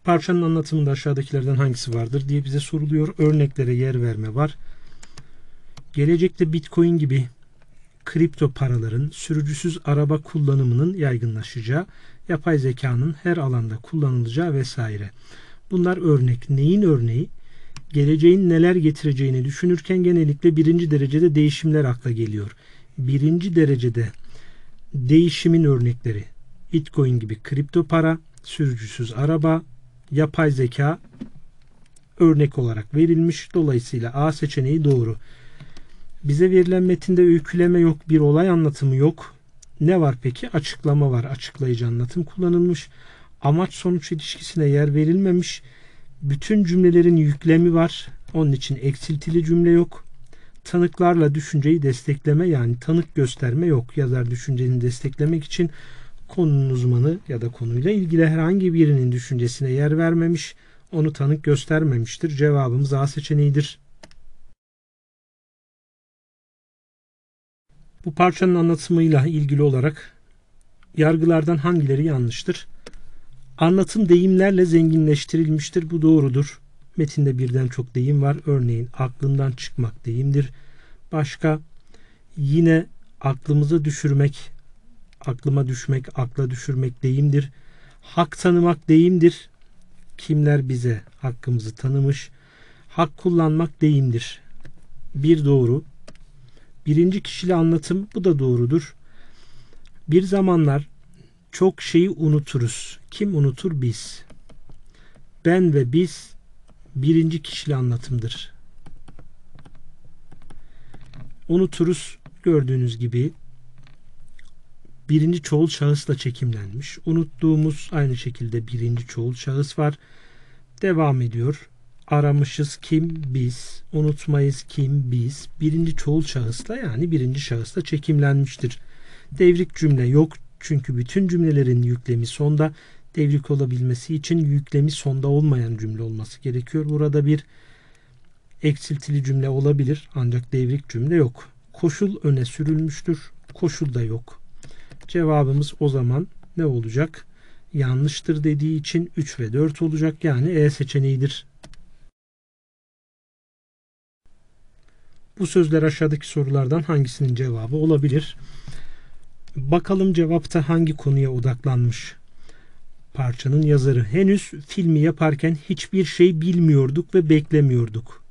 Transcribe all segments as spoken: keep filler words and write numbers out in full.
Parçanın anlatımında aşağıdakilerden hangisi vardır diye bize soruluyor. Örneklere yer verme var. Gelecekte Bitcoin gibi kripto paraların sürücüsüz araba kullanımının yaygınlaşacağı, yapay zekanın her alanda kullanılacağı vesaire. Bunlar örnek. Neyin örneği? Geleceğin neler getireceğini düşünürken genellikle birinci derecede değişimler akla geliyor. Birinci derecede değişimin örnekleri Bitcoin gibi kripto para, sürücüsüz araba, yapay zeka örnek olarak verilmiş. Dolayısıyla A seçeneği doğru. Bize verilen metinde öyküleme yok, bir olay anlatımı yok. Ne var peki? Açıklama var. Açıklayıcı anlatım kullanılmış. Amaç sonuç ilişkisine yer verilmemiş. Bütün cümlelerin yüklemi var. Onun için eksiltili cümle yok. Tanıklarla düşünceyi destekleme, yani tanık gösterme yok. Yazar düşünceni desteklemek için konunun uzmanı ya da konuyla ilgili herhangi birinin düşüncesine yer vermemiş. Onu tanık göstermemiştir. Cevabımız A seçeneğidir. Bu parçanın anlatımıyla ilgili olarak yargılardan hangileri yanlıştır? Anlatım deyimlerle zenginleştirilmiştir. Bu doğrudur. Metinde birden çok deyim var. Örneğin aklından çıkmak deyimdir. Başka yine aklımıza düşürmek, aklıma düşmek, akla düşürmek deyimdir. Hak tanımak deyimdir. Kimler bize hakkımızı tanımış? Hak kullanmak deyimdir. Bir doğru. Birinci kişili anlatım, bu da doğrudur. Bir zamanlar çok şeyi unuturuz. Kim unutur? Biz. Ben ve biz birinci kişili anlatımdır. Unuturuz gördüğünüz gibi birinci çoğul şahısla çekimlenmiş. Unuttuğumuz aynı şekilde birinci çoğul şahıs var. Devam ediyor. Aramışız kim? Biz. Unutmayız kim? Biz. Birinci çoğul şahısla, yani birinci şahısla çekimlenmiştir. Devrik cümle yok. Çünkü bütün cümlelerin yüklemi sonda. Devrik olabilmesi için yüklemi sonda olmayan cümle olması gerekiyor. Burada bir eksiltili cümle olabilir ancak devrik cümle yok. Koşul öne sürülmüştür. Koşul da yok. Cevabımız o zaman ne olacak? Yanlıştır dediği için üç ve dört olacak. Yani E seçeneğidir. Bu sözler aşağıdaki sorulardan hangisinin cevabı olabilir? Bakalım cevapta hangi konuya odaklanmış? Parçanın yazarı: henüz filmi yaparken hiçbir şey bilmiyorduk ve beklemiyorduk.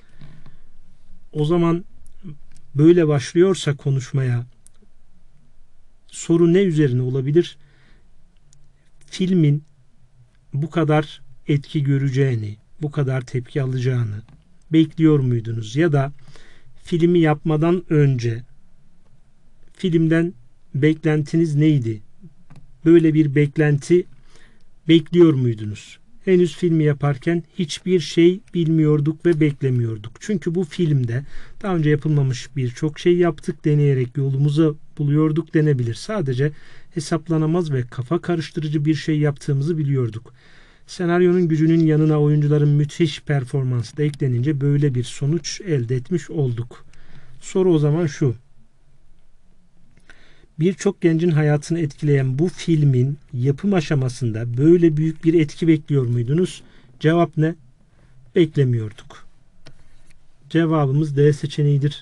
O zaman böyle başlıyorsa konuşmaya, soru ne üzerine olabilir? Filmin bu kadar etki göreceğini, bu kadar tepki alacağını bekliyor muydunuz? Ya da filmi yapmadan önce filmden beklentiniz neydi? Böyle bir beklenti bekliyor muydunuz? Henüz filmi yaparken hiçbir şey bilmiyorduk ve beklemiyorduk. Çünkü bu filmde daha önce yapılmamış birçok şey yaptık, deneyerek yolumuzu buluyorduk denebilir. Sadece hesaplanamaz ve kafa karıştırıcı bir şey yaptığımızı biliyorduk. Senaryonun gücünün yanına oyuncuların müthiş performansı da eklenince böyle bir sonuç elde etmiş olduk. Soru o zaman şu: birçok gencin hayatını etkileyen bu filmin yapım aşamasında böyle büyük bir etki bekliyor muydunuz? Cevap ne? Beklemiyorduk. Cevabımız D seçeneğidir.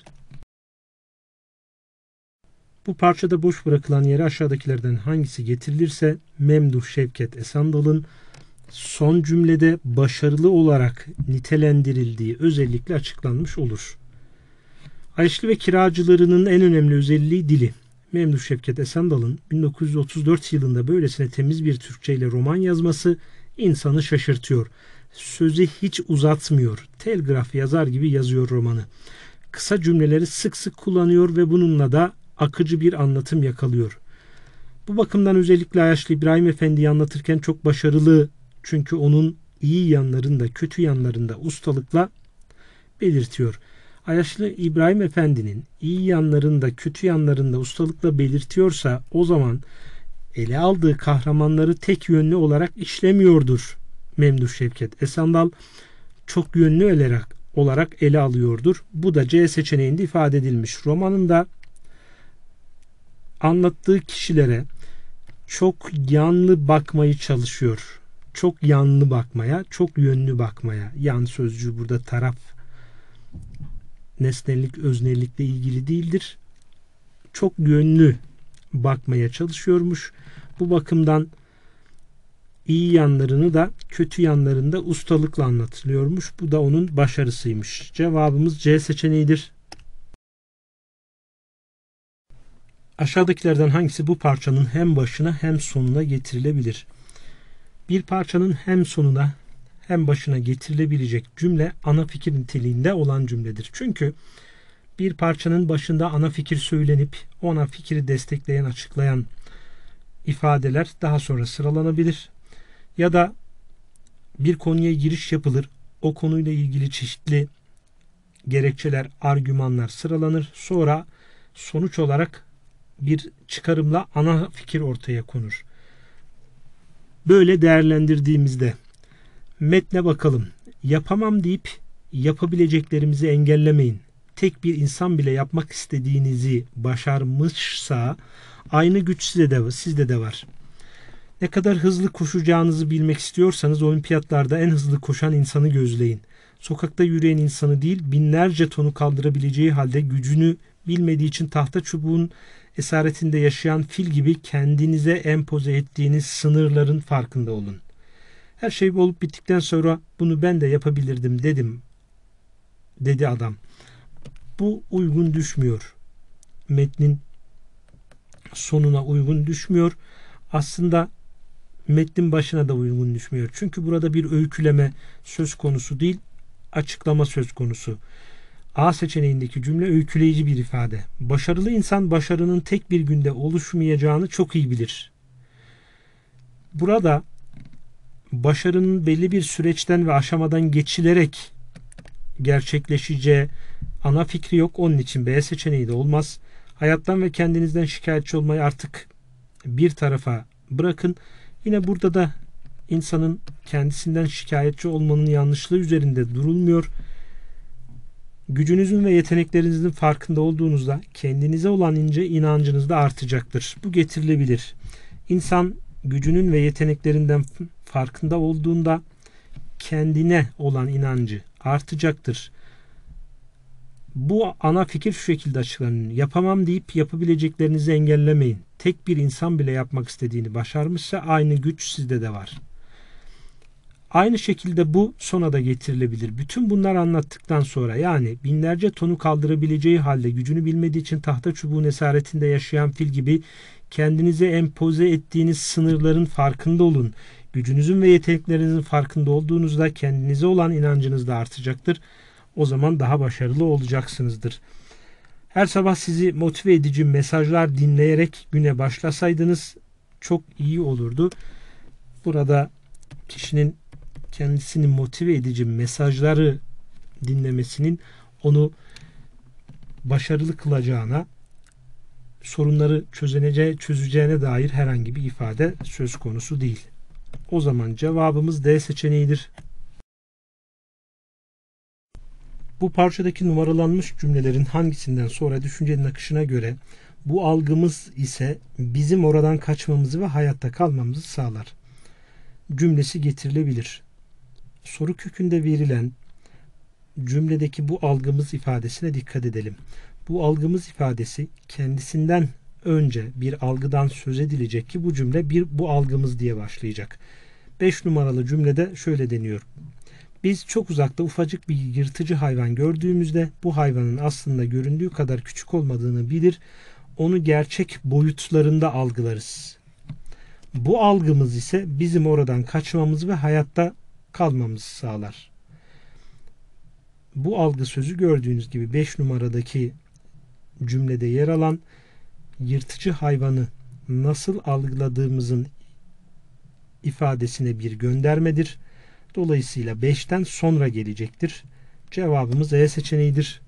Bu parçada boş bırakılan yere aşağıdakilerden hangisi getirilirse Memduh Şevket Esandal'ın son cümlede başarılı olarak nitelendirildiği özellikle açıklanmış olur. Ayşli ve kiracılarının en önemli özelliği dili. Memduh Şevket Esandal'ın bin dokuz yüz otuz dört yılında böylesine temiz bir Türkçe ile roman yazması insanı şaşırtıyor. Sözü hiç uzatmıyor. Telgraf yazar gibi yazıyor romanı. Kısa cümleleri sık sık kullanıyor ve bununla da akıcı bir anlatım yakalıyor. Bu bakımdan özellikle Ayaşlı İbrahim Efendi'yi anlatırken çok başarılı. Çünkü onun iyi yanlarını da kötü yanlarını da ustalıkla belirtiyor. Ayaşlı İbrahim Efendi'nin iyi yanlarını da kötü yanlarını da ustalıkla belirtiyorsa o zaman ele aldığı kahramanları tek yönlü olarak işlemiyordur. Memduh Şevket Esandal çok yönlü olarak, olarak ele alıyordur. Bu da C seçeneğinde ifade edilmiş. Romanında anlattığı kişilere çok yanlı bakmayı çalışıyor. çok yanlı bakmaya, çok yönlü bakmaya. Yan sözcüğü burada taraf, nesnellik, öznellikle ilgili değildir. Çok yönlü bakmaya çalışıyormuş. Bu bakımdan iyi yanlarını da kötü yanlarını da ustalıkla anlatılıyormuş. Bu da onun başarısıymış. Cevabımız C seçeneğidir. Aşağıdakilerden hangisi bu parçanın hem başına hem sonuna getirilebilir? Bir parçanın hem sonuna hem başına getirilebilecek cümle ana fikir niteliğinde olan cümledir. Çünkü bir parçanın başında ana fikir söylenip o ana fikri destekleyen, açıklayan ifadeler daha sonra sıralanabilir. Ya da bir konuya giriş yapılır. O konuyla ilgili çeşitli gerekçeler, argümanlar sıralanır. Sonra sonuç olarak bir çıkarımla ana fikir ortaya konur. Böyle değerlendirdiğimizde metne bakalım. Yapamam deyip yapabileceklerimizi engellemeyin. Tek bir insan bile yapmak istediğinizi başarmışsa aynı güç sizde de, sizde de var. Ne kadar hızlı koşacağınızı bilmek istiyorsanız olimpiyatlarda en hızlı koşan insanı gözleyin. Sokakta yürüyen insanı değil, binlerce tonu kaldırabileceği halde gücünü bilmediği için tahta çubuğun esaretinde yaşayan fil gibi kendinize empoze ettiğiniz sınırların farkında olun. Her şey olup bittikten sonra bunu ben de yapabilirdim dedim, dedi adam. Bu uygun düşmüyor. Metnin sonuna uygun düşmüyor. Aslında metnin başına da uygun düşmüyor. Çünkü burada bir öyküleme söz konusu değil, açıklama söz konusu. A seçeneğindeki cümle öyküleyici bir ifade. Başarılı insan başarının tek bir günde oluşmayacağını çok iyi bilir. Burada başarının belli bir süreçten ve aşamadan geçilerek gerçekleşeceği ana fikri yok. Onun için B seçeneği de olmaz. Hayattan ve kendinizden şikayetçi olmayı artık bir tarafa bırakın. Yine burada da insanın kendisinden şikayetçi olmanın yanlışlığı üzerinde durulmuyor. Gücünüzün ve yeteneklerinizin farkında olduğunuzda kendinize olan ince inancınız da artacaktır. Bu getirilebilir. İnsan gücünün ve yeteneklerinden farkında olduğunda kendine olan inancı artacaktır. Bu ana fikir şu şekilde açıklanıyor. Yapamam deyip yapabileceklerinizi engellemeyin. Tek bir insan bile yapmak istediğini başarmışsa aynı güç sizde de var. Aynı şekilde bu sona da getirilebilir. Bütün bunları anlattıktan sonra, yani binlerce tonu kaldırabileceği halde gücünü bilmediği için tahta çubuğun esaretinde yaşayan fil gibi kendinize empoze ettiğiniz sınırların farkında olun. Gücünüzün ve yeteneklerinizin farkında olduğunuzda kendinize olan inancınız da artacaktır. O zaman daha başarılı olacaksınızdır. Her sabah sizi motive edici mesajlar dinleyerek güne başlasaydınız çok iyi olurdu. Burada kişinin kendisini motive edici mesajları dinlemesinin onu başarılı kılacağına, sorunları çözüneceği, çözeceğine dair herhangi bir ifade söz konusu değil. O zaman cevabımız D seçeneğidir. Bu parçadaki numaralanmış cümlelerin hangisinden sonra düşüncenin akışına göre bu algımız ise bizim oradan kaçmamızı ve hayatta kalmamızı sağlar cümlesi getirilebilir. Soru kökünde verilen cümledeki bu algımız ifadesine dikkat edelim. Bu algımız ifadesi kendisinden önce bir algıdan söz edilecek ki bu cümle bir bu algımız diye başlayacak. beş numaralı cümlede şöyle deniyor. Biz çok uzakta ufacık bir yırtıcı hayvan gördüğümüzde bu hayvanın aslında göründüğü kadar küçük olmadığını bilir, onu gerçek boyutlarında algılarız. Bu algımız ise bizim oradan kaçmamızı ve hayatta kalmamızı sağlar. Bu algı sözü gördüğünüz gibi beş numaradaki cümlede yer alan yırtıcı hayvanı nasıl algıladığımızın ifadesine bir göndermedir. Dolayısıyla beşten sonra gelecektir. Cevabımız E seçeneğidir.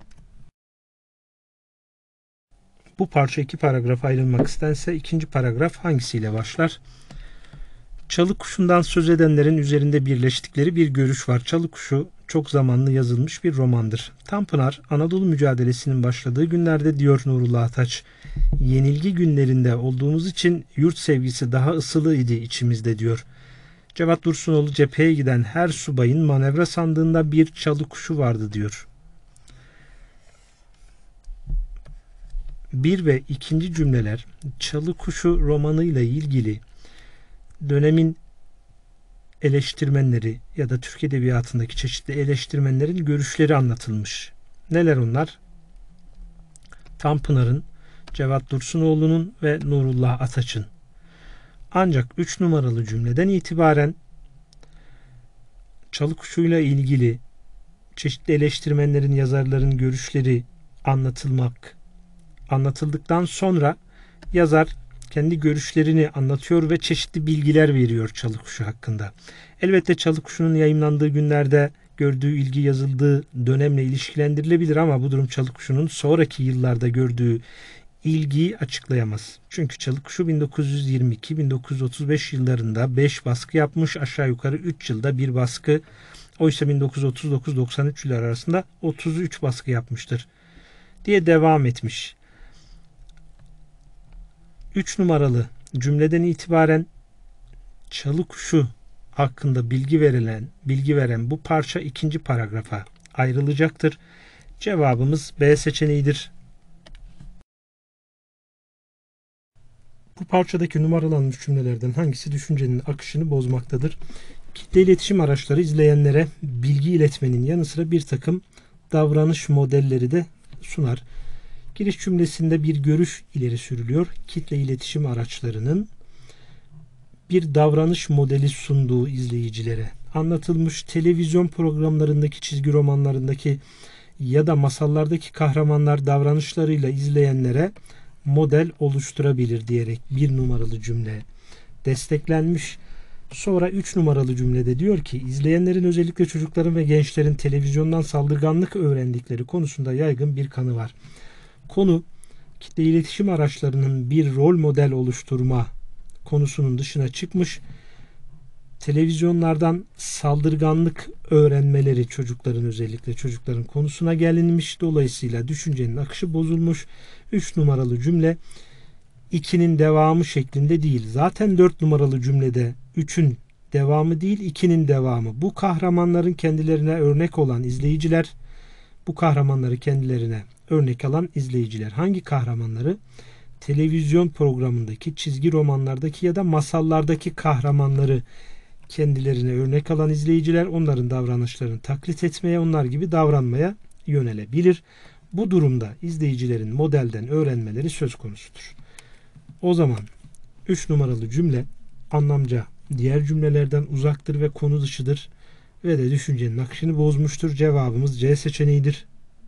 Bu parça iki paragrafa ayrılmak istense ikinci paragraf hangisiyle başlar? Çalı kuşundan söz edenlerin üzerinde birleştikleri bir görüş var. Çalı kuşu çok zamanlı yazılmış bir romandır. Tanpınar, Anadolu mücadelesinin başladığı günlerde diyor Nurullah Ataç, yenilgi günlerinde olduğumuz için yurt sevgisi daha ısılı idi içimizde diyor. Cevat Dursunoğlu cepheye giden her subayın manevra sandığında bir çalı kuşu vardı diyor. Bir ve ikinci cümleler Çalı Kuşu romanıyla ilgili dönemin eleştirmenleri ya da Türk Edebiyatı'ndaki çeşitli eleştirmenlerin görüşleri anlatılmış. Neler onlar? Tanpınar'ın, Cevat Dursunoğlu'nun ve Nurullah Ataç'ın. Ancak üç numaralı cümleden itibaren Çalı Kuşu'yla ilgili çeşitli eleştirmenlerin, yazarların görüşleri anlatılmak anlatıldıktan sonra yazar kendi görüşlerini anlatıyor ve çeşitli bilgiler veriyor Çalı Kuşu hakkında. Elbette Çalı Kuşu'nun yayımlandığı günlerde gördüğü ilgi yazıldığı dönemle ilişkilendirilebilir ama bu durum Çalı Kuşu'nun sonraki yıllarda gördüğü ilgiyi açıklayamaz. Çünkü Çalı Kuşu bin dokuz yüz yirmi iki bin dokuz yüz otuz beş yıllarında beş baskı yapmış, aşağı yukarı üç yılda bir baskı. Oysa bin dokuz yüz otuz dokuz doksan üç yılları arasında otuz üç baskı yapmıştır diye devam etmiş. üç numaralı cümleden itibaren Çalı Kuşu hakkında bilgi verilen, bilgi veren bu parça ikinci paragrafa ayrılacaktır. Cevabımız B seçeneğidir. Bu parçadaki numaralanmış cümlelerden hangisi düşüncenin akışını bozmaktadır? Kitle iletişim araçları izleyenlere bilgi iletmenin yanı sıra bir takım davranış modelleri de sunar. Giriş cümlesinde bir görüş ileri sürülüyor. Kitle iletişim araçlarının bir davranış modeli sunduğu izleyicilere anlatılmış, televizyon programlarındaki, çizgi romanlarındaki ya da masallardaki kahramanlar davranışlarıyla izleyenlere model oluşturabilir diyerek bir numaralı cümle desteklenmiş. Sonra üç numaralı cümlede diyor ki izleyenlerin, özellikle çocukların ve gençlerin televizyondan saldırganlık öğrendikleri konusunda yaygın bir kanı var. Konu kitle iletişim araçlarının bir rol model oluşturma konusunun dışına çıkmış. Televizyonlardan saldırganlık öğrenmeleri çocukların, özellikle çocukların konusuna gelinmiş. Dolayısıyla düşüncenin akışı bozulmuş. üç numaralı cümle ikinin devamı şeklinde değil. Zaten dört numaralı cümlede üçün devamı değil, ikinin devamı. Bu kahramanların kendilerine örnek olan izleyiciler, bu kahramanları kendilerine örnek alan izleyiciler. Hangi kahramanları? Televizyon programındaki, çizgi romanlardaki ya da masallardaki kahramanları kendilerine örnek alan izleyiciler onların davranışlarını taklit etmeye, onlar gibi davranmaya yönelebilir. Bu durumda izleyicilerin modelden öğrenmeleri söz konusudur. O zaman üç numaralı cümle anlamca diğer cümlelerden uzaktır ve konu dışıdır ve de düşüncenin akışını bozmuştur. Cevabımız C seçeneğidir.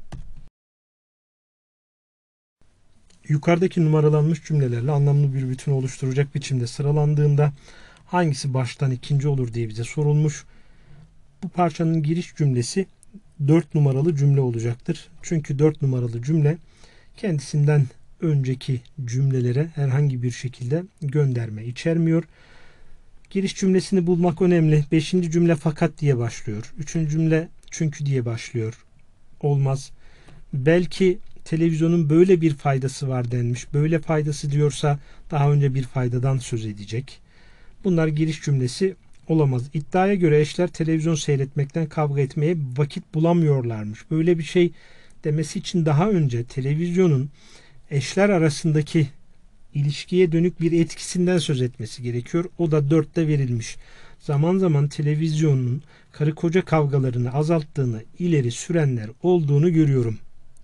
Yukarıdaki numaralanmış cümlelerle anlamlı bir bütün oluşturacak biçimde sıralandığında hangisi baştan ikinci olur diye bize sorulmuş. Bu parçanın giriş cümlesi dört numaralı cümle olacaktır. Çünkü dört numaralı cümle kendisinden önceki cümlelere herhangi bir şekilde gönderme içermiyor. Giriş cümlesini bulmak önemli. beşinci cümle fakat diye başlıyor. üçüncü cümle çünkü diye başlıyor. Olmaz. Belki televizyonun böyle bir faydası var denmiş. Böyle faydası diyorsa daha önce bir faydadan söz edecek. Bunlar giriş cümlesi olamaz. İddiaya göre eşler televizyon seyretmekten kavga etmeye vakit bulamıyorlarmış. Böyle bir şey demesi için daha önce televizyonun eşler arasındaki ilişkiye dönük bir etkisinden söz etmesi gerekiyor. O da dörtte verilmiş. Zaman zaman televizyonun karı koca kavgalarını azalttığını ileri sürenler olduğunu görüyorum.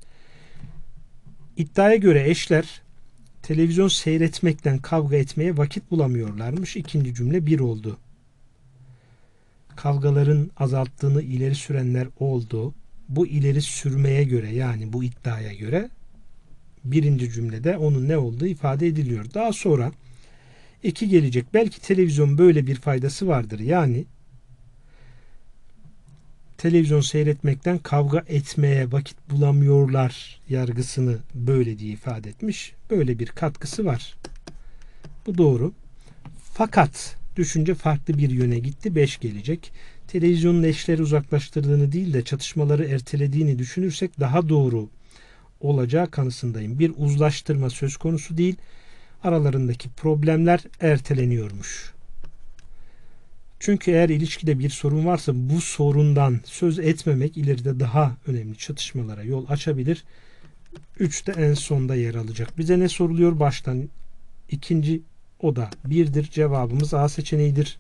İddiaya göre eşler televizyon seyretmekten kavga etmeye vakit bulamıyorlarmış. İkinci cümle bir oldu. Kavgaların azalttığını ileri sürenler oldu. Bu ileri sürmeye göre, yani bu iddiaya göre birinci cümlede onun ne olduğu ifade ediliyor. Daha sonra iki gelecek. Belki televizyon böyle bir faydası vardır. Yani televizyon seyretmekten kavga etmeye vakit bulamıyorlar yargısını böyle diye ifade etmiş. Böyle bir katkısı var. Bu doğru. Fakat düşünce farklı bir yöne gitti. beş gelecek. Televizyonun eşleri uzaklaştırdığını değil de çatışmaları ertelediğini düşünürsek daha doğru olacağı kanısındayım. Bir uzlaştırma söz konusu değil. Aralarındaki problemler erteleniyormuş. Çünkü eğer ilişkide bir sorun varsa bu sorundan söz etmemek ileride daha önemli çatışmalara yol açabilir. üç de en sonda yer alacak. Bize ne soruluyor? Baştan ikinci, o da birdir. Cevabımız A seçeneğidir.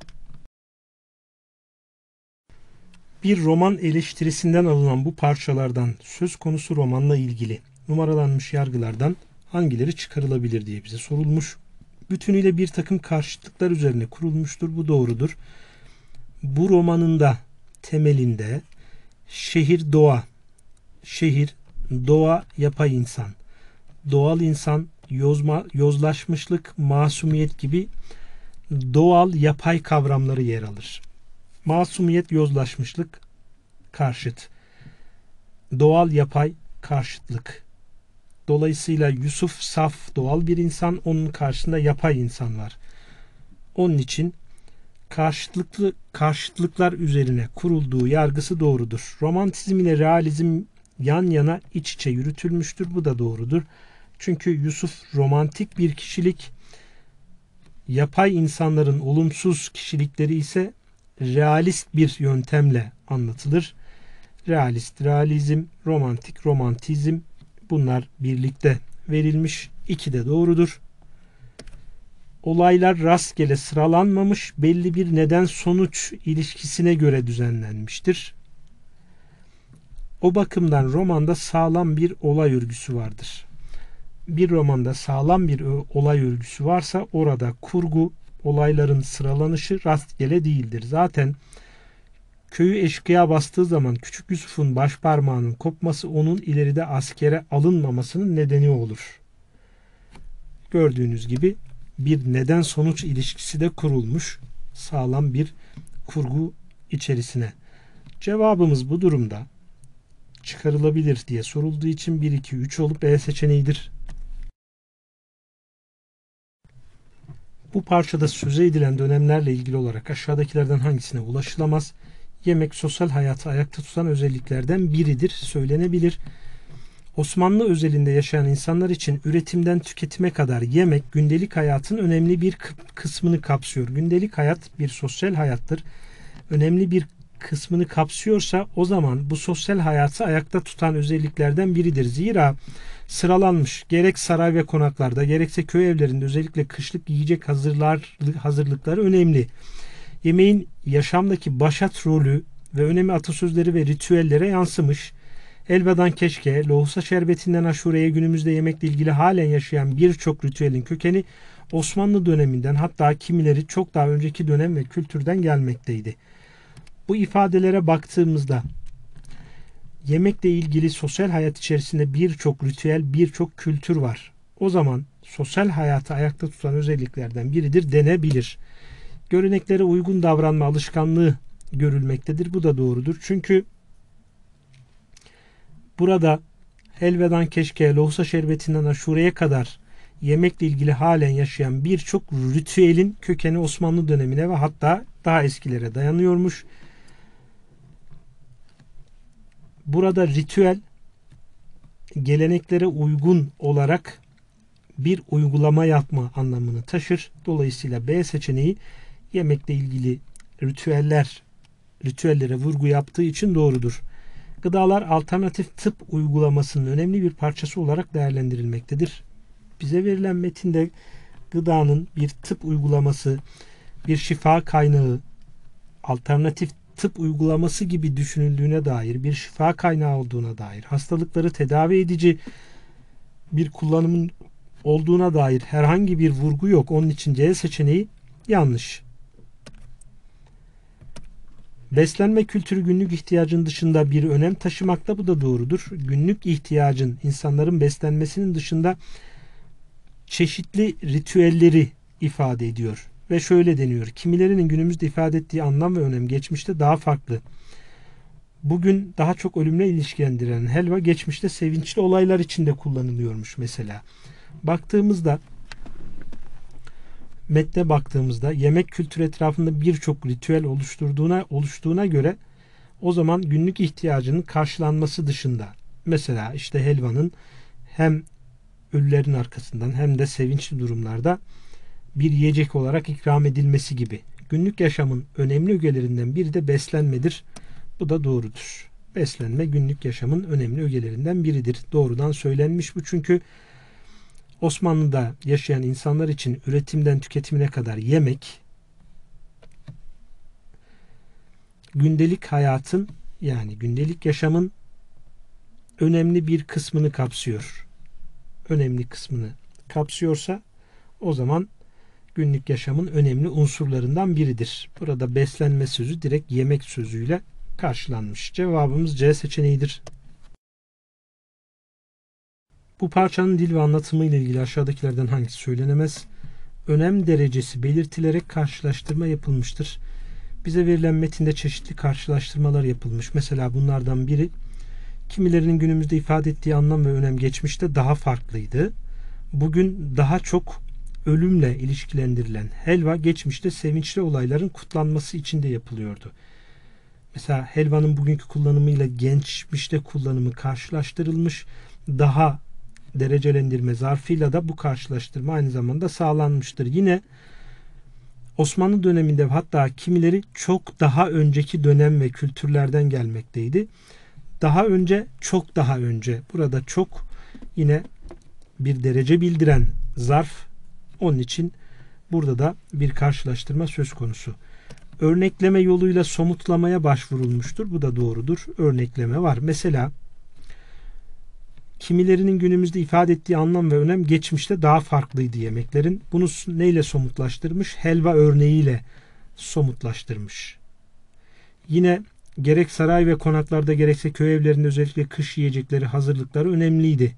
Bir roman eleştirisinden alınan bu parçalardan söz konusu romanla ilgili numaralanmış yargılardan hangileri çıkarılabilir diye bize sorulmuş. Bütünüyle bir takım karşıtlıklar üzerine kurulmuştur. Bu doğrudur. Bu romanın da temelinde şehir doğa, şehir doğa yapay insan, doğal insan, yozma, yozlaşmışlık, masumiyet gibi doğal yapay kavramları yer alır. Masumiyet, yozlaşmışlık karşıt. Doğal yapay karşıtlık. Dolayısıyla Yusuf saf doğal bir insan, onun karşısında yapay insan var. Onun için karşıtlıklı karşıtlıklar üzerine kurulduğu yargısı doğrudur. Romantizm ile realizm yan yana iç içe yürütülmüştür. Bu da doğrudur. Çünkü Yusuf romantik bir kişilik, yapay insanların olumsuz kişilikleri ise realist bir yöntemle anlatılır. Realist, realizm, romantik, romantizm, bunlar birlikte verilmiş. İki de doğrudur. Olaylar rastgele sıralanmamış, belli bir neden-sonuç ilişkisine göre düzenlenmiştir. O bakımdan romanda sağlam bir olay örgüsü vardır. Bir romanda sağlam bir olay örgüsü varsa orada kurgu, olayların sıralanışı rastgele değildir. Zaten köyü eşkıya bastığı zaman Küçük Yusuf'un baş parmağının kopması onun ileride askere alınmamasının nedeni olur. Gördüğünüz gibi bir neden-sonuç ilişkisi de kurulmuş sağlam bir kurgu içerisine. Cevabımız bu durumda çıkarılabilir diye sorulduğu için bir, iki, üç olup B seçeneğidir. Bu parçada söze edilen dönemlerle ilgili olarak aşağıdakilerden hangisine ulaşılamaz? Yemek sosyal hayatı ayakta tutan özelliklerden biridir, söylenebilir. Osmanlı özelinde yaşayan insanlar için üretimden tüketime kadar yemek gündelik hayatın önemli bir kısmını kapsıyor. Gündelik hayat bir sosyal hayattır. Önemli bir kısmını kapsıyorsa o zaman bu sosyal hayatı ayakta tutan özelliklerden biridir. Zira sıralanmış gerek saray ve konaklarda gerekse köy evlerinde özellikle kışlık yiyecek hazırlar, hazırlıkları önemli. Yemeğin yaşamdaki başat rolü ve önemi atasözleri ve ritüellere yansımış. Helvadan keşke, lohusa şerbetinden aşureye günümüzde yemekle ilgili halen yaşayan birçok ritüelin kökeni Osmanlı döneminden, hatta kimileri çok daha önceki dönem ve kültürden gelmekteydi. Bu ifadelere baktığımızda yemekle ilgili sosyal hayat içerisinde birçok ritüel, birçok kültür var. O zaman sosyal hayatı ayakta tutan özelliklerden biridir denebilir. Göreneklere uygun davranma alışkanlığı görülmektedir. Bu da doğrudur. Çünkü burada helvadan keşke, lohusa şerbetinden aşureye kadar yemekle ilgili halen yaşayan birçok ritüelin kökeni Osmanlı dönemine ve hatta daha eskilere dayanıyormuş. Burada ritüel geleneklere uygun olarak bir uygulama yapma anlamını taşır. Dolayısıyla B seçeneği yemekle ilgili ritüeller, ritüellere vurgu yaptığı için doğrudur. Gıdalar alternatif tıp uygulamasının önemli bir parçası olarak değerlendirilmektedir. Bize verilen metinde gıdanın bir tıp uygulaması, bir şifa kaynağı, alternatif tıp uygulaması gibi düşünüldüğüne dair, bir şifa kaynağı olduğuna dair, hastalıkları tedavi edici bir kullanımın olduğuna dair herhangi bir vurgu yok. Onun için C seçeneği yanlış. Beslenme kültürü günlük ihtiyacın dışında bir önem taşımakta. Bu da doğrudur. Günlük ihtiyacın, insanların beslenmesinin dışında çeşitli ritüelleri ifade ediyor. Ve şöyle deniyor. Kimilerinin günümüzde ifade ettiği anlam ve önem geçmişte daha farklı. Bugün daha çok ölümle ilişkilendiren helva geçmişte sevinçli olaylar içinde kullanılıyormuş mesela. Baktığımızda metne baktığımızda yemek kültürü etrafında birçok ritüel oluşturduğuna oluştuğuna göre o zaman günlük ihtiyacının karşılanması dışında mesela işte helvanın hem ölülerin arkasından hem de sevinçli durumlarda bir yiyecek olarak ikram edilmesi gibi Günlük yaşamın önemli ögelerinden biri de beslenmedir. Bu da doğrudur. Beslenme günlük yaşamın önemli ögelerinden biridir. Doğrudan söylenmiş bu, çünkü Osmanlı'da yaşayan insanlar için üretimden tüketimine kadar yemek gündelik hayatın, yani gündelik yaşamın önemli bir kısmını kapsıyor. Önemli kısmını kapsıyorsa o zaman günlük yaşamın önemli unsurlarından biridir. Burada beslenme sözü direkt yemek sözüyle karşılanmış. Cevabımız C seçeneğidir. Bu parçanın dil ve anlatımı ile ilgili aşağıdakilerden hangisi söylenemez? Önem derecesi belirtilerek karşılaştırma yapılmıştır. Bize verilen metinde çeşitli karşılaştırmalar yapılmış. Mesela bunlardan biri, kimilerinin günümüzde ifade ettiği anlam ve önem geçmişte daha farklıydı. Bugün daha çok ölümle ilişkilendirilen helva geçmişte sevinçli olayların kutlanması için de yapılıyordu. Mesela helvanın bugünkü kullanımıyla geçmişte kullanımı karşılaştırılmış. Daha derecelendirme zarfıyla da bu karşılaştırma aynı zamanda sağlanmıştır. Yine Osmanlı döneminde, hatta kimileri çok daha önceki dönem ve kültürlerden gelmekteydi. Daha önce, çok daha önce. Burada çok yine bir derece bildiren zarf. Onun için burada da bir karşılaştırma söz konusu. Örnekleme yoluyla somutlamaya başvurulmuştur. Bu da doğrudur. Örnekleme var. Mesela kimilerinin günümüzde ifade ettiği anlam ve önem geçmişte daha farklıydı yemeklerin. Bunu neyle somutlaştırmış? Helva örneğiyle somutlaştırmış. Yine gerek saray ve konaklarda gerekse köy evlerinde özellikle kış yiyecekleri hazırlıkları önemliydi.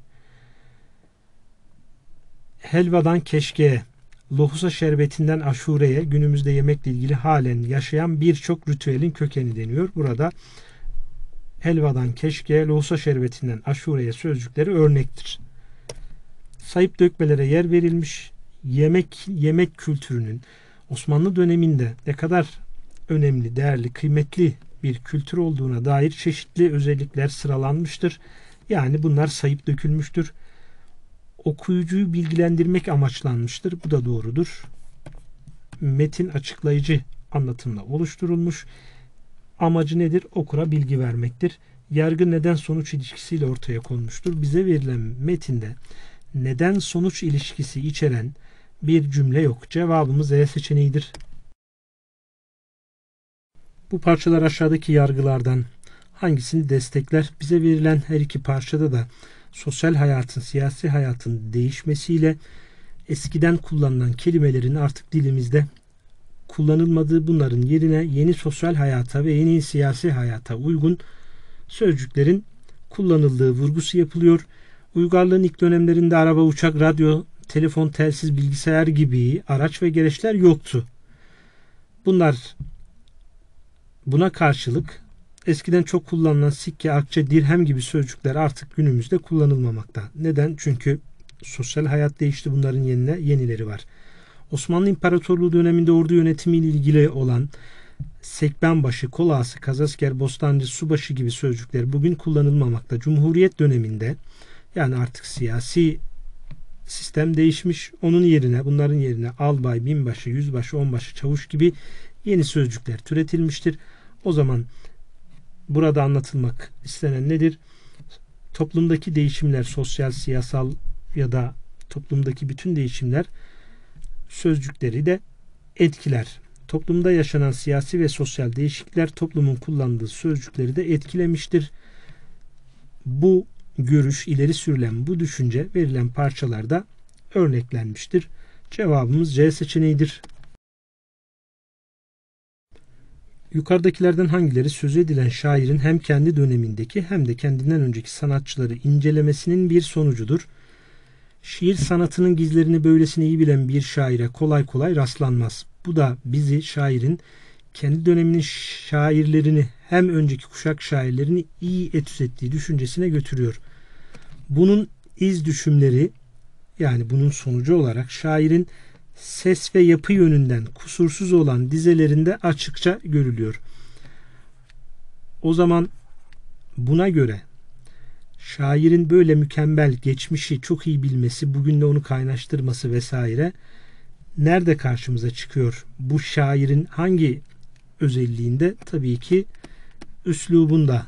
Helvadan keşkeye, lohusa şerbetinden aşureye günümüzde yemekle ilgili halen yaşayan birçok ritüelin kökeni deniyor. Burada helvadan keşkeye, lohusa şerbetinden aşureye sözcükleri örnektir. Sayıp dökmelere yer verilmiş. Yemek yemek kültürünün Osmanlı döneminde ne kadar önemli, değerli, kıymetli bir kültür olduğuna dair çeşitli özellikler sıralanmıştır. Yani bunlar sayıp dökülmüştür. Okuyucuyu bilgilendirmek amaçlanmıştır. Bu da doğrudur. Metin açıklayıcı anlatımla oluşturulmuş. Amacı nedir? Okura bilgi vermektir. Yargı neden sonuç ilişkisiyle ortaya konmuştur. Bize verilen metinde neden sonuç ilişkisi içeren bir cümle yok. Cevabımız E seçeneğidir. Bu parçalar aşağıdaki yargılardan hangisini destekler? Bize verilen her iki parçada da sosyal hayatın, siyasi hayatın değişmesiyle eskiden kullanılan kelimelerin artık dilimizde kullanılmadığı, bunların yerine yeni sosyal hayata ve yeni siyasi hayata uygun sözcüklerin kullanıldığı vurgusu yapılıyor. Uygarlığın ilk dönemlerinde araba, uçak, radyo, telefon, telsiz, bilgisayar gibi araç ve gereçler yoktu. Bunlar buna karşılık eskiden çok kullanılan sikke, akçe, dirhem gibi sözcükler artık günümüzde kullanılmamakta. Neden? Çünkü sosyal hayat değişti. Bunların yerine yenileri var. Osmanlı İmparatorluğu döneminde ordu yönetimiyle ilgili olan sekbenbaşı, kol ağası, kazasker, bostancı, subaşı gibi sözcükler bugün kullanılmamakta. Cumhuriyet döneminde, yani artık siyasi sistem değişmiş. Onun yerine, bunların yerine albay, binbaşı, yüzbaşı, onbaşı, çavuş gibi yeni sözcükler türetilmiştir. O zaman burada anlatılmak istenen nedir? Toplumdaki değişimler, sosyal, siyasal ya da toplumdaki bütün değişimler sözcükleri de etkiler. Toplumda yaşanan siyasi ve sosyal değişiklikler toplumun kullandığı sözcükleri de etkilemiştir. Bu görüş, ileri sürülen bu düşünce verilen parçalarda örneklenmiştir. Cevabımız C seçeneğidir. Yukarıdakilerden hangileri sözü edilen şairin hem kendi dönemindeki hem de kendinden önceki sanatçıları incelemesinin bir sonucudur? Şiir sanatının gizlerini böylesine iyi bilen bir şaire kolay kolay rastlanmaz. Bu da bizi şairin kendi döneminin şairlerini hem önceki kuşak şairlerini iyi etüt ettiği düşüncesine götürüyor. Bunun iz düşümleri, yani bunun sonucu olarak şairin ses ve yapı yönünden kusursuz olan dizelerinde açıkça görülüyor. O zaman buna göre şairin böyle mükemmel, geçmişi çok iyi bilmesi, bugün de onu kaynaştırması vesaire nerede karşımıza çıkıyor? Bu şairin hangi özelliğinde? Tabii ki üslubunda.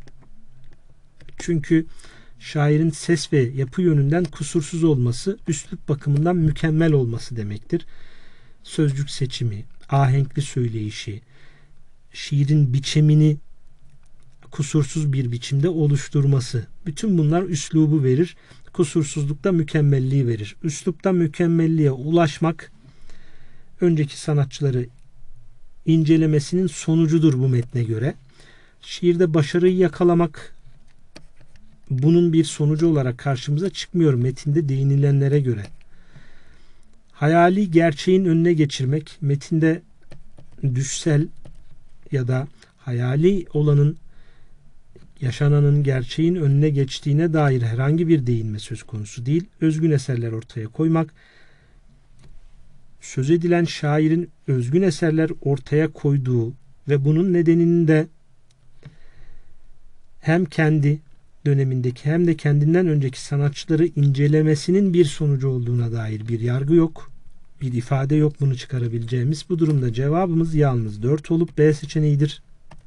Çünkü şairin ses ve yapı yönünden kusursuz olması, üslup bakımından mükemmel olması demektir. Sözcük seçimi, ahenkli söyleyişi, şiirin biçimini kusursuz bir biçimde oluşturması. Bütün bunlar üslubu verir. Kusursuzlukta mükemmelliği verir. Üslupta mükemmelliğe ulaşmak önceki sanatçıları incelemesinin sonucudur bu metne göre. Şiirde başarıyı yakalamak bunun bir sonucu olarak karşımıza çıkmıyor metinde değinilenlere göre. Hayali gerçeğin önüne geçirmek, metinde düşsel ya da hayali olanın, yaşananın gerçeğin önüne geçtiğine dair herhangi bir değinme söz konusu değil. Özgün eserler ortaya koymak, söz edilen şairin özgün eserler ortaya koyduğu ve bunun nedeninin de hem kendi dönemindeki hem de kendinden önceki sanatçıları incelemesinin bir sonucu olduğuna dair bir yargı yok, bir ifade yok bunu çıkarabileceğimiz. Bu durumda cevabımız yalnız dört olup B seçeneğidir.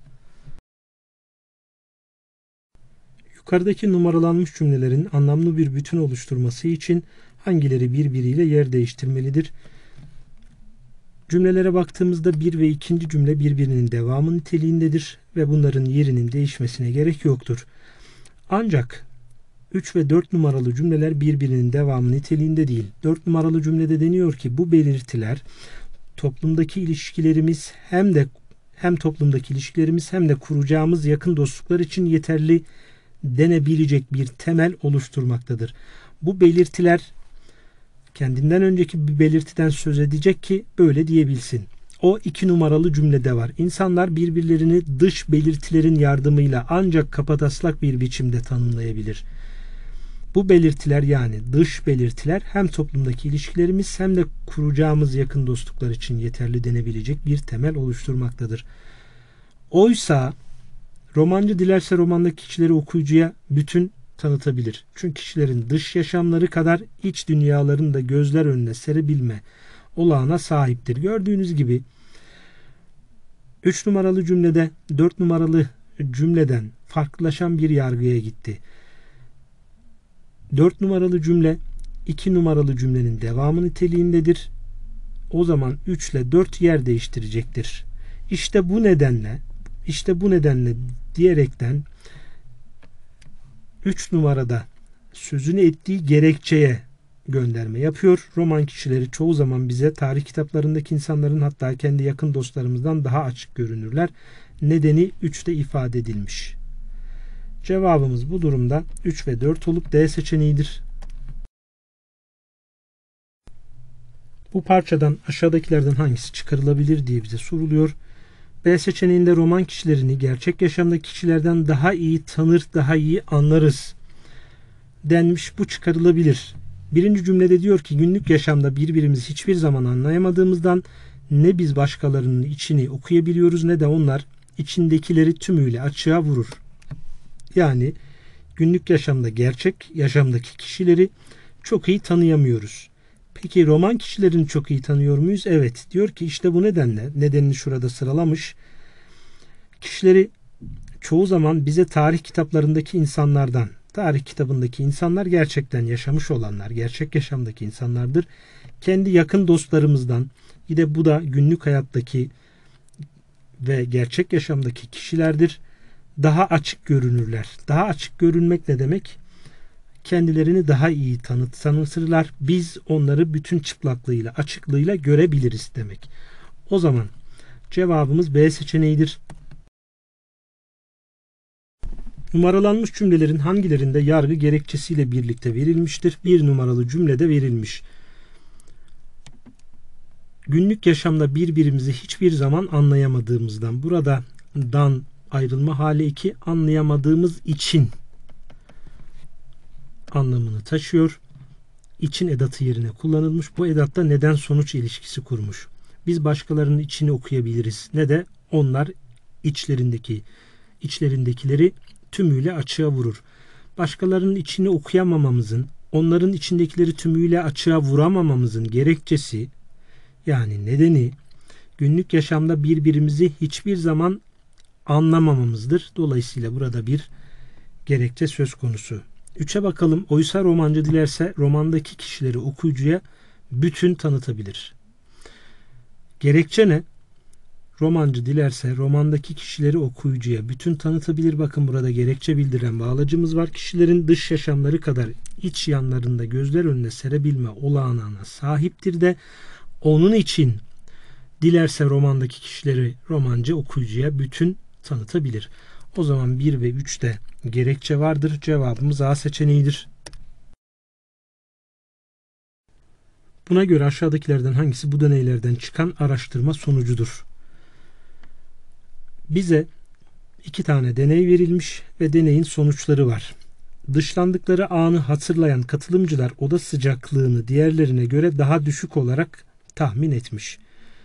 Yukarıdaki numaralanmış cümlelerin anlamlı bir bütün oluşturması için hangileri birbiriyle yer değiştirmelidir? Cümlelere baktığımızda bir ve ikinci cümle birbirinin devamı niteliğindedir ve bunların yerinin değişmesine gerek yoktur. Ancak üç ve dört numaralı cümleler birbirinin devamı niteliğinde değil. dört numaralı cümlede deniyor ki bu belirtiler toplumdaki ilişkilerimiz hem de hem toplumdaki ilişkilerimiz hem de kuracağımız yakın dostluklar için yeterli denebilecek bir temel oluşturmaktadır. Bu belirtiler kendinden önceki bir belirtiden söz edecek ki böyle diyebilsin. O iki numaralı cümlede var. İnsanlar birbirlerini dış belirtilerin yardımıyla ancak kapataslak bir biçimde tanımlayabilir. Bu belirtiler yani dış belirtiler hem toplumdaki ilişkilerimiz hem de kuracağımız yakın dostluklar için yeterli denebilecek bir temel oluşturmaktadır. Oysa romancı dilerse romandaki kişileri okuyucuya bütün tanıtabilir. Çünkü kişilerin dış yaşamları kadar iç dünyalarını da gözler önüne serebilme olağana sahiptir. Gördüğünüz gibi üç numaralı cümlede dört numaralı cümleden farklılaşan bir yargıya gitti. dört numaralı cümle iki numaralı cümlenin devamı niteliğindedir. O zaman üç ile dört yer değiştirecektir. İşte bu nedenle işte bu nedenle diyerekten üç numarada sözünü ettiği gerekçeye gönderme yapıyor. Roman kişileri çoğu zaman bize tarih kitaplarındaki insanların hatta kendi yakın dostlarımızdan daha açık görünürler. Nedeni üçte ifade edilmiş. Cevabımız bu durumda üç ve dört olup D seçeneğidir. Bu parçadan aşağıdakilerden hangisi çıkarılabilir diye bize soruluyor. B seçeneğinde roman kişilerini gerçek yaşamdaki kişilerden daha iyi tanır, daha iyi anlarız denmiş. Bu çıkarılabilir. Birinci cümlede diyor ki günlük yaşamda birbirimizi hiçbir zaman anlayamadığımızdan ne biz başkalarının içini okuyabiliyoruz ne de onlar içindekileri tümüyle açığa vurur. Yani günlük yaşamda gerçek yaşamdaki kişileri çok iyi tanıyamıyoruz. Peki roman kişilerini çok iyi tanıyor muyuz? Evet. Diyor ki işte bu nedenle, nedenini şurada sıralamış. Kişileri çoğu zaman bize tarih kitaplarındaki insanlardan, tarih kitabındaki insanlar gerçekten yaşamış olanlar, gerçek yaşamdaki insanlardır. Kendi yakın dostlarımızdan, yine bu da günlük hayattaki ve gerçek yaşamdaki kişilerdir. Daha açık görünürler. Daha açık görünmek ne demek? Kendilerini daha iyi tanıt, tanıtırlar. Biz onları bütün çıplaklığıyla, açıklığıyla görebiliriz demek. O zaman cevabımız B seçeneğidir. Numaralanmış cümlelerin hangilerinde yargı gerekçesiyle birlikte verilmiştir? Bir numaralı cümlede verilmiş. Günlük yaşamda birbirimizi hiçbir zaman anlayamadığımızdan, burada dan ayrılma hali iki, anlayamadığımız için anlamını taşıyor. İçin edatı yerine kullanılmış. Bu edatta neden sonuç ilişkisi kurmuş. Biz başkalarının içini okuyabiliriz. Ne de onlar içlerindeki içlerindekileri tümüyle açığa vurur. Başkalarının içini okuyamamamızın, onların içindekileri tümüyle açığa vuramamamızın gerekçesi Yani nedeni günlük yaşamda birbirimizi hiçbir zaman anlamamamızdır. Dolayısıyla burada bir gerekçe söz konusu. üçe bakalım. Oysa romancı dilerse romandaki kişileri okuyucuya bütün tanıtabilir. Gerekçe ne? Romancı dilerse romandaki kişileri okuyucuya bütün tanıtabilir. Bakın burada gerekçe bildiren bağlacımız var. Kişilerin dış yaşamları kadar iç yanlarında gözler önüne serebilme olağanına sahiptir de onun için dilerse romandaki kişileri romancı okuyucuya bütün tanıtabilir. O zaman bir ve üçte gerekçe vardır. Cevabımız A seçeneğidir. Buna göre aşağıdakilerden hangisi bu deneylerden çıkan araştırma sonucudur? Bize iki tane deney verilmiş ve deneyin sonuçları var. Dışlandıkları anı hatırlayan katılımcılar oda sıcaklığını diğerlerine göre daha düşük olarak tahmin etmiş.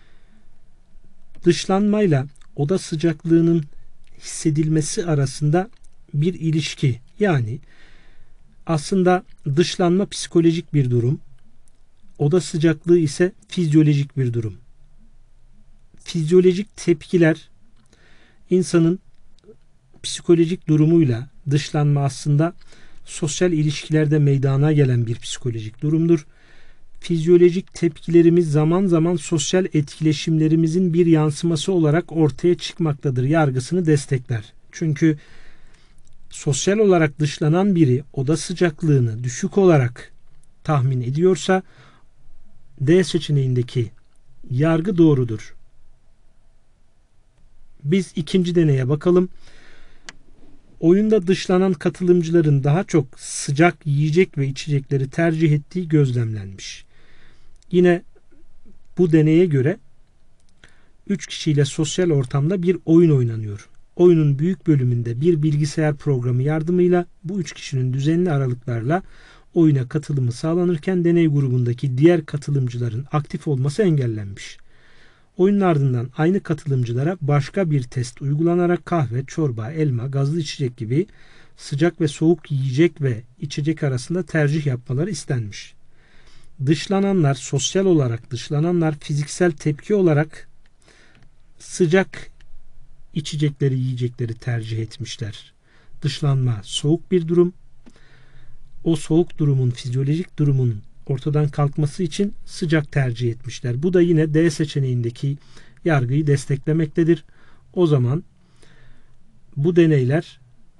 Dışlanmayla oda sıcaklığının hissedilmesi arasında bir ilişki, yani aslında dışlanma psikolojik bir durum, oda sıcaklığı ise fizyolojik bir durum. Fizyolojik tepkiler insanın psikolojik durumuyla dışlanma aslında sosyal ilişkilerde meydana gelen bir psikolojik durumdur. Fizyolojik tepkilerimiz zaman zaman sosyal etkileşimlerimizin bir yansıması olarak ortaya çıkmaktadır yargısını destekler. Çünkü sosyal olarak dışlanan biri oda sıcaklığını düşük olarak tahmin ediyorsa D seçeneğindeki yargı doğrudur. Biz ikinci deneye bakalım. Oyunda dışlanan katılımcıların daha çok sıcak yiyecek ve içecekleri tercih ettiği gözlemlenmiş. Yine bu deneye göre üç kişiyle sosyal ortamda bir oyun oynanıyor. Oyunun büyük bölümünde bir bilgisayar programı yardımıyla bu üç kişinin düzenli aralıklarla oyuna katılımı sağlanırken deney grubundaki diğer katılımcıların aktif olması engellenmiş. Oyunun ardından aynı katılımcılara başka bir test uygulanarak kahve, çorba, elma, gazlı içecek gibi sıcak ve soğuk yiyecek ve içecek arasında tercih yapmaları istenmiş. Dışlananlar, sosyal olarak dışlananlar fiziksel tepki olarak sıcak içecekleri, yiyecekleri tercih etmişler. Dışlanma soğuk bir durum. O soğuk durumun, fizyolojik durumun ortadan kalkması için sıcak tercih etmişler. Bu da yine D seçeneğindeki yargıyı desteklemektedir. O zaman bu deneyler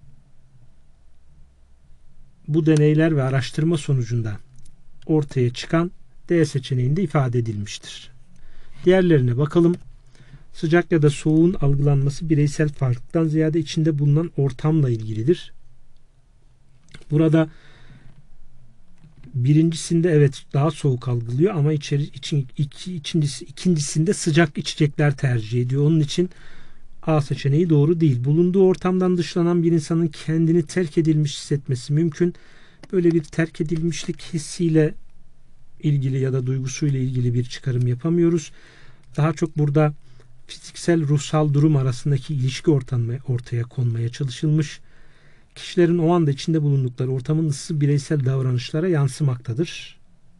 bu deneyler ve araştırma sonucunda ortaya çıkan D seçeneğinde ifade edilmiştir. Diğerlerine bakalım. Sıcak ya da soğuğun algılanması bireysel farklılıktan ziyade içinde bulunan ortamla ilgilidir. Burada birincisinde evet daha soğuk algılıyor ama içeri, için, iki, ikincisi, ikincisinde sıcak içecekler tercih ediyor. Onun için A seçeneği doğru değil. Bulunduğu ortamdan dışlanan bir insanın kendini terk edilmiş hissetmesi mümkün. Böyle bir terk edilmişlik hissiyle ilgili ya da duygusuyla ilgili bir çıkarım yapamıyoruz. Daha çok burada fiziksel ruhsal durum arasındaki ilişki ortamaya, ortaya konmaya çalışılmış. Kişilerin o anda içinde bulundukları ortamın ısısı bireysel davranışlara yansımaktadır.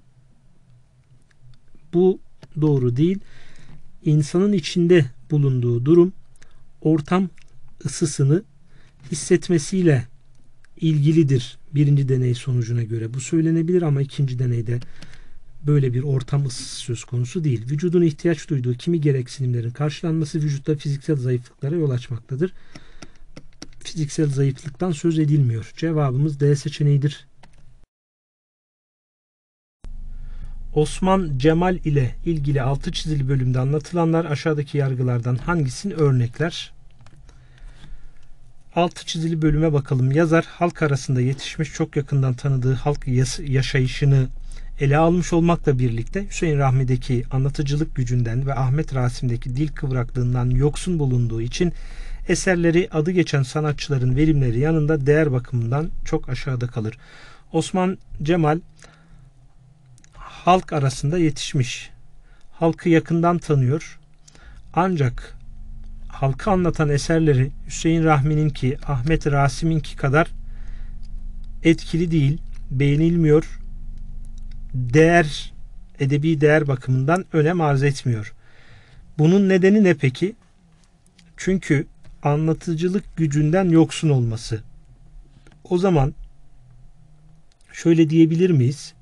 Bu doğru değil. İnsanın içinde bulunduğu durum ortam ısısını hissetmesiyle ilgilidir. Birinci deney sonucuna göre bu söylenebilir ama ikinci deneyde böyle bir ortam ısısı söz konusu değil. Vücudun ihtiyaç duyduğu kimi gereksinimlerin karşılanması vücutta fiziksel zayıflıklara yol açmaktadır. Fiziksel zayıflıktan söz edilmiyor. Cevabımız D seçeneğidir. Osman Cemal ile ilgili altı çizili bölümde anlatılanlar aşağıdaki yargılardan hangisini örnekler? Altı çizili bölüme bakalım. Yazar halk arasında yetişmiş, çok yakından tanıdığı halk yaşayışını ele almış olmakla birlikte Hüseyin Rahmi'deki anlatıcılık gücünden ve Ahmet Rasim'deki dil kıvraklığından yoksun bulunduğu için eserleri adı geçen sanatçıların verimleri yanında değer bakımından çok aşağıda kalır. Osman Cemal halk arasında yetişmiş. Halkı yakından tanıyor. Ancak halkı anlatan eserleri Hüseyin Rahmi'ninki, Ahmet Rasim'inki kadar etkili değil, beğenilmiyor. Değer edebi değer bakımından önem arz etmiyor. Bunun nedeni ne peki? Çünkü anlatıcılık gücünden yoksun olması. O zaman şöyle diyebilir miyiz?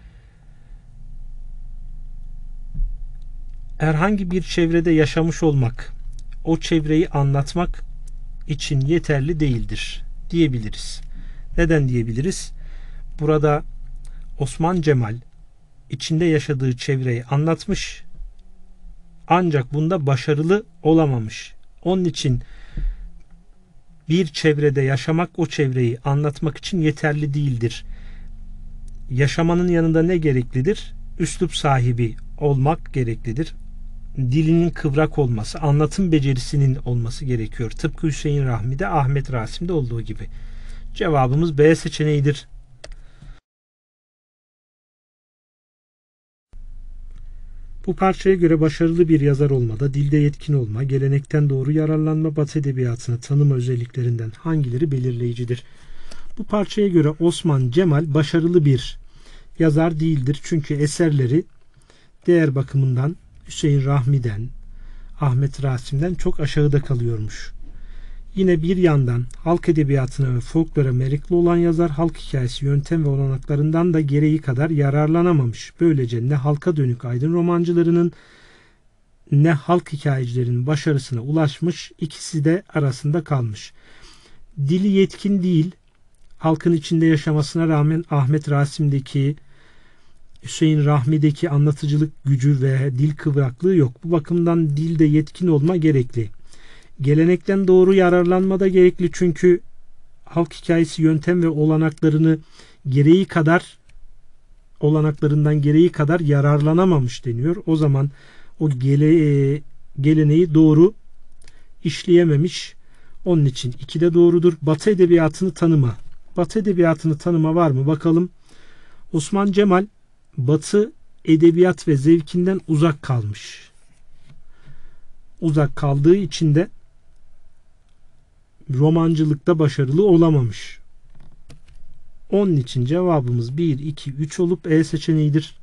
Herhangi bir çevrede yaşamış olmak, o çevreyi anlatmak için yeterli değildir diyebiliriz. Neden diyebiliriz? Burada Osman Cemal içinde yaşadığı çevreyi anlatmış, ancak bunda başarılı olamamış. Onun için bir çevrede yaşamak o çevreyi anlatmak için yeterli değildir. Yaşamanın yanında ne gereklidir? Üslup sahibi olmak gereklidir. Dilinin kıvrak olması, anlatım becerisinin olması gerekiyor. Tıpkı Hüseyin Rahmi'de, Ahmet Rasim'de olduğu gibi. Cevabımız B seçeneğidir. Bu parçaya göre başarılı bir yazar olmada dilde yetkin olma, gelenekten doğru yararlanma, Batı edebiyatını tanıma özelliklerinden hangileri belirleyicidir? Bu parçaya göre Osman Cemal başarılı bir yazar değildir. Çünkü eserleri değer bakımından Hüseyin Rahmi'den, Ahmet Rasim'den çok aşağıda kalıyormuş. Yine bir yandan halk edebiyatına ve folklora meraklı olan yazar halk hikayesi yöntem ve olanaklarından da gereği kadar yararlanamamış. Böylece ne halka dönük aydın romancılarının ne halk hikayecilerinin başarısına ulaşmış, ikisi de arasında kalmış. Dili yetkin değil, halkın içinde yaşamasına rağmen Ahmet Rasim'deki, Hüseyin Rahmi'deki anlatıcılık gücü ve dil kıvraklığı yok. Bu bakımdan dilde yetkin olma gerekli. Gelenekten doğru yararlanma da gerekli, çünkü halk hikayesi yöntem ve olanaklarını gereği kadar olanaklarından gereği kadar yararlanamamış deniyor. O zaman o gele, geleneği doğru işleyememiş. Onun için iki de doğrudur. Batı edebiyatını tanıma. Batı edebiyatını tanıma var mı? Bakalım. Osman Cemal Batı edebiyat ve zevkinden uzak kalmış. Uzak kaldığı için de romancılıkta başarılı olamamış. Onun için cevabımız bir, iki, üç olup E seçeneğidir.